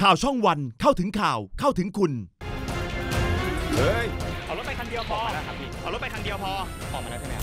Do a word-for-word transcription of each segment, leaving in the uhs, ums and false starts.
ข่าวช่องวันเข้าถึงข่าวเข้าถึงคุณเฮ้ยเอารถไปคันเดียวพอเอารถไปคันเดียวพอออกมาแล้วใช่ไหม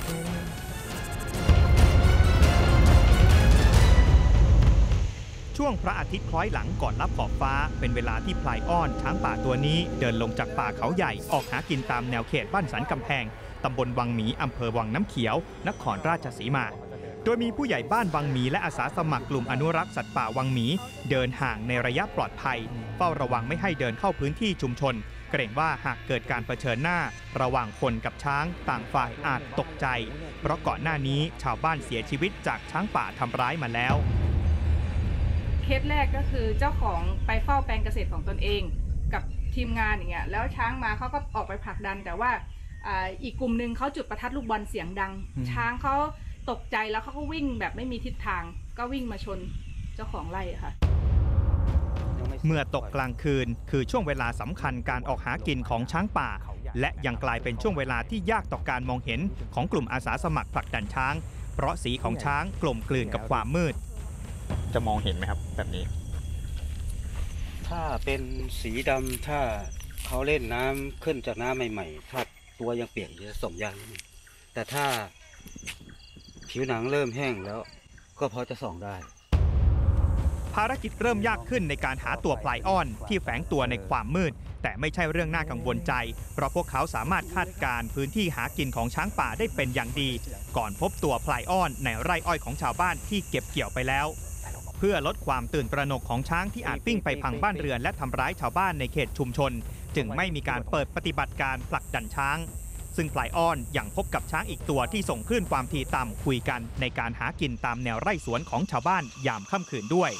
ช่วงพระอาทิตย์คล้อยหลังก่อนลับขอบฟ้าเป็นเวลาที่พลายอ้อนช้างป่าตัวนี้เดินลงจากป่าเขาใหญ่ออกหากินตามแนวเขตบ้านสันกำแพงตำบลวังหมีอำเภอวังน้ำเขียวนครราชสีมาโดยมีผู้ใหญ่บ้านวังหมีและอาสาสมัครกลุ่มอนุรักษ์สัตว์ป่าวังหมีเดินห่างในระยะปลอดภัยเฝ้าระวังไม่ให้เดินเข้าพื้นที่ชุมชนเกรงว่าหากเกิดการเผชิญหน้าระหว่างคนกับช้างต่างฝ่ายอาจตกใจเพราะก่อนหน้านี้ชาวบ้านเสียชีวิตจากช้างป่าทำร้ายมาแล้วเคสแรกก็คือเจ้าของไปเฝ้าแปลงเกษตรของตนเองกับทีมงานอย่างเงี้ยแล้วช้างมาเขาก็ออกไปผลักดันแต่ว่าอีกกลุ่มหนึ่งเขาจุดประทัดลูกบอลเสียงดังช้างเขาตกใจแล้วเขาก็วิ่งแบบไม่มีทิศทางก็วิ่งมาชนเจ้าของไร่ค่ะเมื่อตกกลางคืนคือช่วงเวลาสำคัญการออกหากินของช้างป่าและยังกลายเป็นช่วงเวลาที่ยากต่อการมองเห็นของกลุ่มอาสาสมัครผลักดันช้างเพราะสีของช้างกลมกลืนกับความมืดจะมองเห็นไหมครับแบบนี้ถ้าเป็นสีดำถ้าเขาเล่นน้ำขึ้นจากน้ำใหม่ๆถ้าตัวยังเปียกจะส่งยากแต่ถ้าผิวหนังเริ่มแห้งแล้วก็พอจะส่องได้ภารกิจเริ่มยากขึ้นในการหาตัวพลายอ้อนที่แฝงตัวในความมืดแต่ไม่ใช่เรื่องน่ากังวลใจเพราะพวกเขาสามารถคาดการณ์พื้นที่หากินของช้างป่าได้เป็นอย่างดีก่อนพบตัวพลายอ้อนในไร่อ้อยของชาวบ้านที่เก็บเกี่ยวไปแล้วเพื่อลดความตื่นตระหนกของช้างที่อาจวิ่งไปพังบ้านเรือนและทำร้ายชาวบ้านในเขตชุมชนจึงไม่มีการเปิดปฏิบัติการผลักดันช้างซึ่งพลายอ้อนยังพบกับช้างอีกตัวที่ส่งคลื่นความถี่ต่ำคุยกันในการหากินตามแนวไร่สวนของชาวบ้านยามค่ำคืนด้วย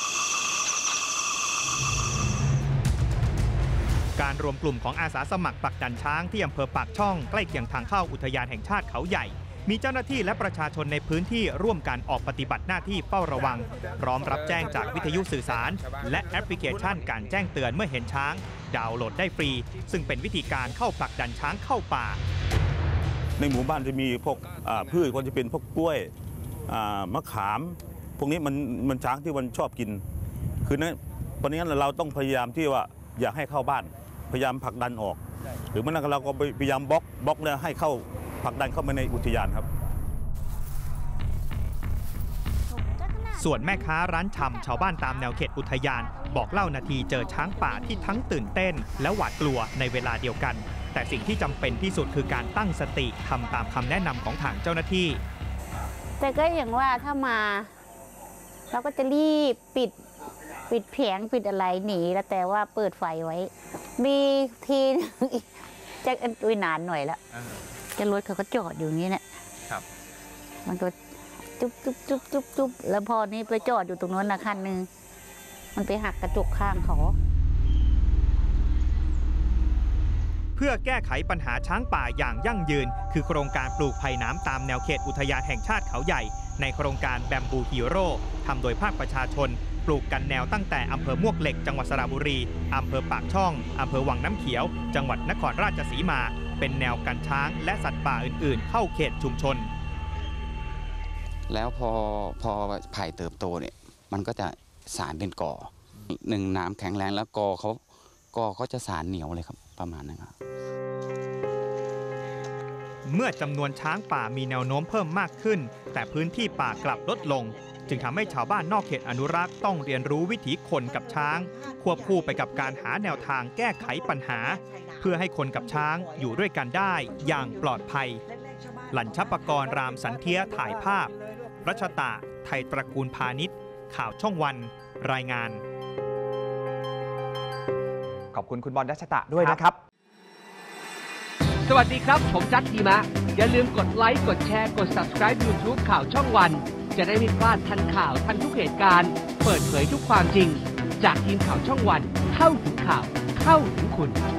การรวมกลุ่มของอาสาสมัครผลักดันช้างที่อำเภอปากช่องใกล้เคียงทางเข้าอุทยานแห่งชาติเขาใหญ่มีเจ้าหน้าที่และประชาชนในพื้นที่ร่วมกันออกปฏิบัติหน้าที่เฝ้าระวังพร้อมรับแจ้งจากวิทยุสื่อสารและแอปพลิเคชันการแจ้งเตือนเมื่อเห็นช้างดาวน์โหลดได้ฟรีซึ่งเป็นวิธีการเข้าผลักดันช้างเข้าป่าในหมู่บ้านจะมีพวกพืชก็จะเป็นพวกกล้วยมะขามพวกนี้มันมันช้างที่มันชอบกินคือนั้นตอนนี้เราต้องพยายามที่ว่าอยากให้เข้าบ้านพยายามผลักดันออกหรือเมื่อนั้นเราก็พยายามบล็อกบล็อกแล้วให้เข้าผลักดันเข้ามาในอุทยานครับส่วนแม่ค้าร้านชำชาวบ้านตามแนวเขตอุทยานบอกเล่านาทีเจอช้างป่าที่ทั้งตื่นเต้นและหวาดกลัวในเวลาเดียวกันแต่สิ่งที่จำเป็นที่สุดคือการตั้งสติทำตามคำแนะนำของทางเจ้าหน้าที่แต่ก็อย่างว่าถ้ามาเราก็จะรีบปิดปิดแผงปิดอะไรหนีแล้วแต่ว่าเปิดไฟไว้มีทีจะอุ้ยนานหน่อยแล้วจะรถเขาก็จอดอยู่นี้เนี่ยครับมันก็จุ๊บจุ๊บจุ๊บจุ๊บจุ๊บแล้วพอนี้ไปจอดอยู่ตรงนั้นนะคันหนึ่งมันไปหักกระจกข้างเขาเพื่อแก้ไขปัญหาช้างป่าอย่างยั่งยืนคือโครงการปลูกไผ่น้ำตามแนวเขตอุทยานแห่งชาติเขาใหญ่ในโครงการแบมบูฮีโร่ทำโดยภาคประชาชนปลูกกันแนวตั้งแต่อำเภอมวกเหล็กจังหวัดสระบุรีอำเภอปากช่องอำเภอวังน้ำเขียวจังหวัดนครราชสีมาเป็นแนวกันช้างและสัตว์ป่าอื่นๆเข้าเขตชุมชนแล้วพอพอไผ่เติบโตเนี่ยมันก็จะสารเป็นก่อหนึ่งน้ำแข็งแรงแล้วกอเขากอเขาจะสารเหนียวเลยครับประมาณนั้นครับเมื่อจำนวนช้างป่ามีแนวโน้มเพิ่มมากขึ้นแต่พื้นที่ป่ากลับลดลงจึงทำให้ชาวบ้านนอกเขตอนุรักษ์ต้องเรียนรู้วิถีคนกับช้างควบคู่ไปกับการหาแนวทางแก้ไขปัญหาเพื่อให้คนกับช้างอยู่ด้วยกันได้อย่างปลอดภัยหลั่นชัปกรรามสันเทียถ่ายภาพรัชตะไทยตระกูลพาณิชย์ข่าวช่องวันรายงานขอบคุณคุณบอลรัชตะด้วยนะครับสวัสดีครับผมจัดทีมะอย่าลืมกดไลค์กดแชร์กด ซับสไครบ์ ยูทูบ ข่าวช่องวันจะได้ไม่พลาดทันข่าวทันทุกเหตุการณ์เปิดเผยทุกความจริงจากทีมข่าวช่องวันเข้าถึงข่าวเข้าถึงคุณ